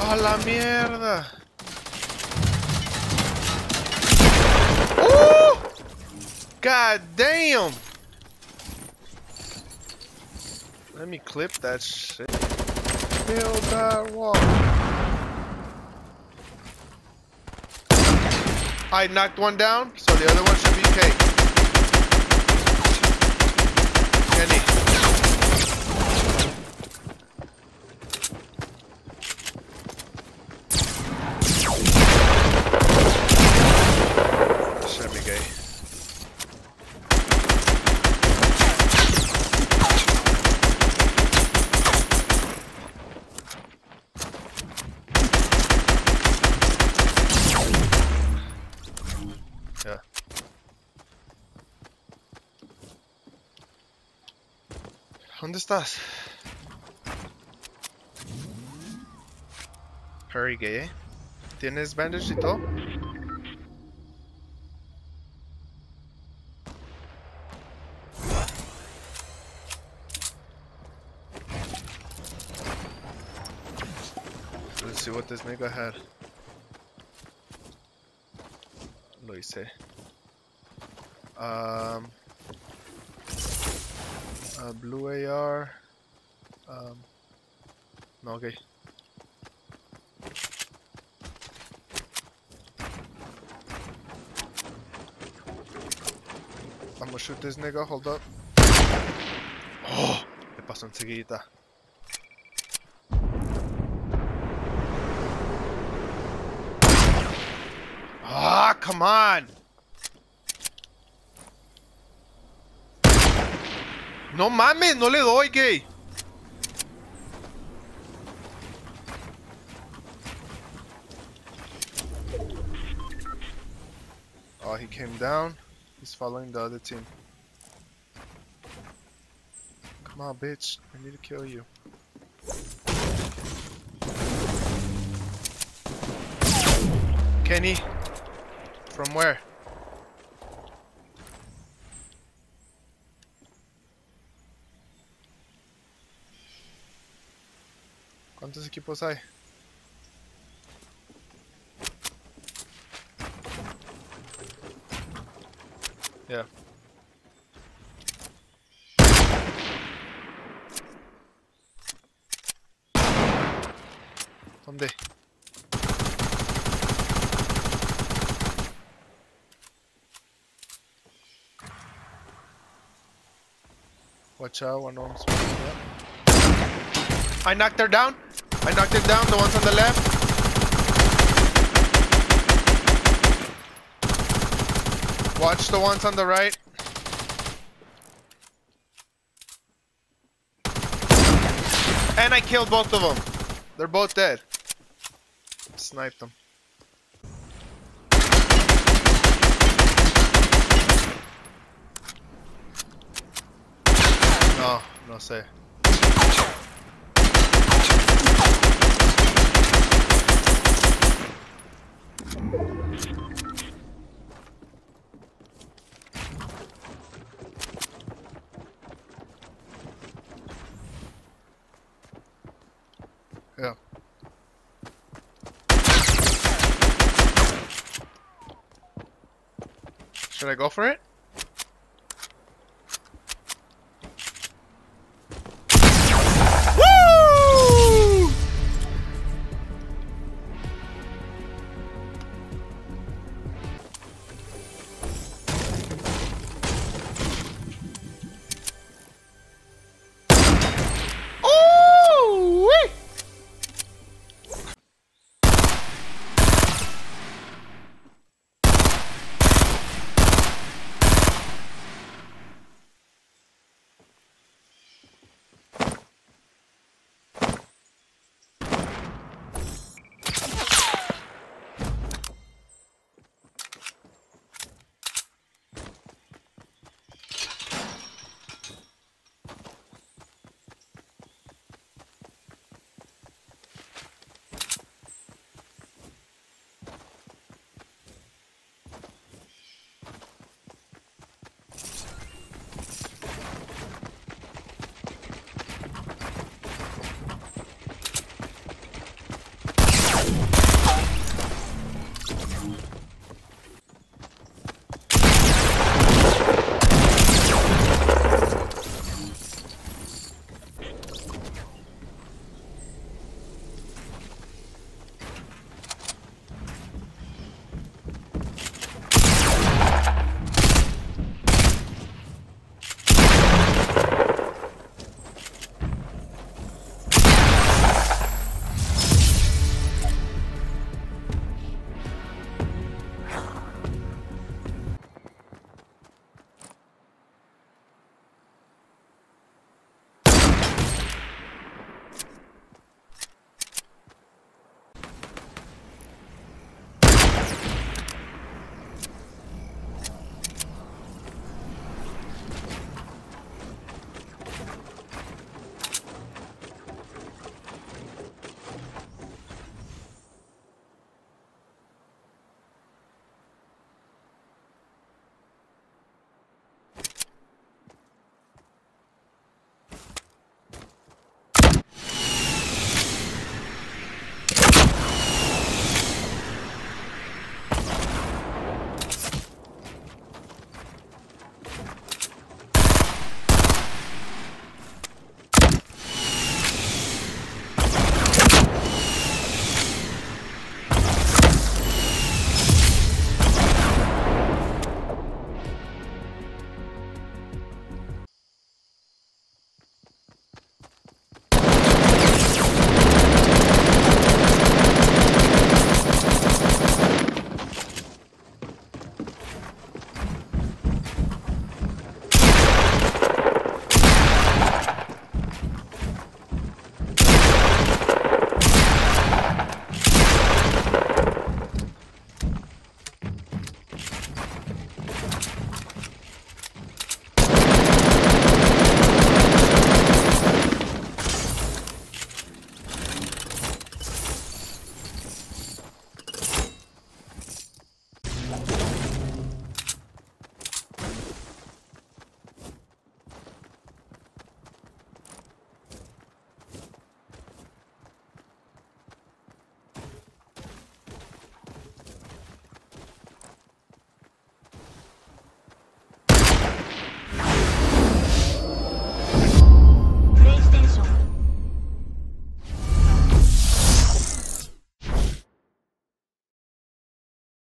¡A la mierda! ¡Oh! God damn! Let me clip that shit. Build that wall. I knocked one down, so the other one should be cake. Kenny. Should be gay. Yeah. ¿Dónde estás? Hurry, gay. ¿Tienes bandage y todo? Let's see what this nigga had. Lo hice. Blue AR. No, okay. I'm gonna shoot this nigga, hold up. Oh, me pasó enseguida. Ah, come on! No mames, no le doy, gay. Oh, he came down. He's following the other team. Come on, bitch. I need to kill you. Kenny. From where? ¿Cuántos equipos hay? Yeah. ¿Dónde? Watch out, one of them's up. I knocked her down. I knocked it down, the ones on the left. Watch the ones on the right. And I killed both of them. They're both dead. Sniped them. No, no sé. Yeah. Should I go for it?